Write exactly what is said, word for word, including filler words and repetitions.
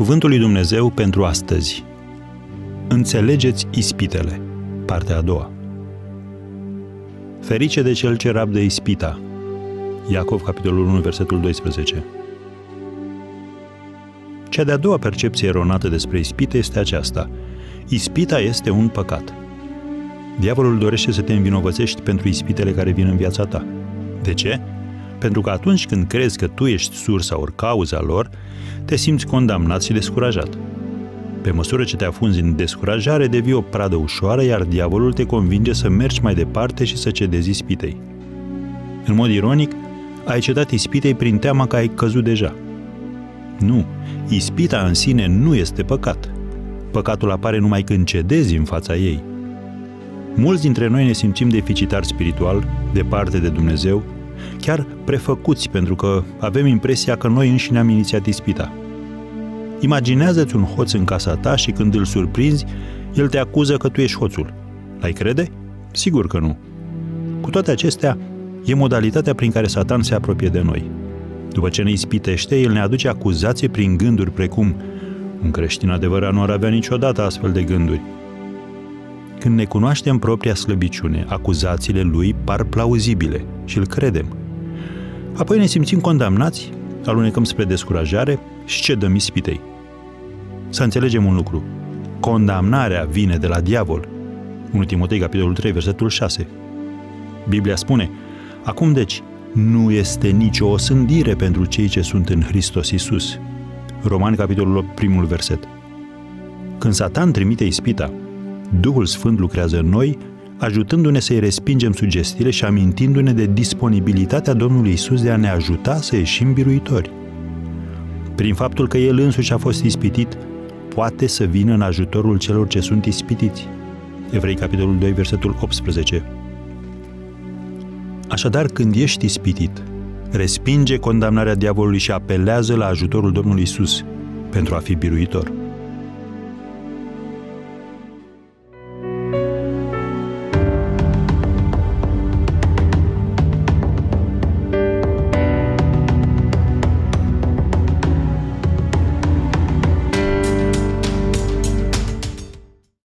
Cuvântul lui Dumnezeu pentru astăzi. Înțelegeți ispitele. Partea a doua. Ferice de cel ce rabdă ispita. Iacov, capitolul unu, versetul doisprezece. Cea de-a doua percepție eronată despre ispită este aceasta. Ispita este un păcat. Diavolul dorește să te învinovățești pentru ispitele care vin în viața ta. De ce? Pentru că atunci când crezi că tu ești sursa ori cauza lor, te simți condamnat și descurajat. Pe măsură ce te afunzi în descurajare, devii o pradă ușoară, iar diavolul te convinge să mergi mai departe și să cedezi ispitei. În mod ironic, ai cedat ispitei prin teama că ai căzut deja. Nu, ispita în sine nu este păcat. Păcatul apare numai când cedezi în fața ei. Mulți dintre noi ne simțim deficitari spiritual, departe de Dumnezeu, chiar prefăcuți pentru că avem impresia că noi înșine am inițiat ispita. Imaginează-ți un hoț în casa ta și când îl surprinzi, el te acuză că tu ești hoțul. L-ai crede? Sigur că nu. Cu toate acestea, e modalitatea prin care Satan se apropie de noi. După ce ne ispitește, el ne aduce acuzații prin gânduri precum: un creștin adevărat nu ar avea niciodată astfel de gânduri. Când ne cunoaștem propria slăbiciune, acuzațiile lui par plauzibile și îl credem. Apoi ne simțim condamnați, alunecăm spre descurajare și cedăm ispitei. Să înțelegem un lucru. Condamnarea vine de la diavol. unu Timotei, capitolul trei, versetul șase. Biblia spune: acum deci, nu este nicio osândire pentru cei ce sunt în Hristos Iisus. Romani, capitolul opt, primul verset. Când Satan trimite ispita, Duhul Sfânt lucrează în noi, ajutându-ne să-i respingem sugestiile și amintindu-ne de disponibilitatea Domnului Iisus de a ne ajuta să ieșim biruitori. Prin faptul că El însuși a fost ispitit, poate să vină în ajutorul celor ce sunt ispitiți. Evrei, capitolul doi, versetul optsprezece. Așadar, când ești ispitit, respinge condamnarea diavolului și apelează la ajutorul Domnului Iisus pentru a fi biruitor.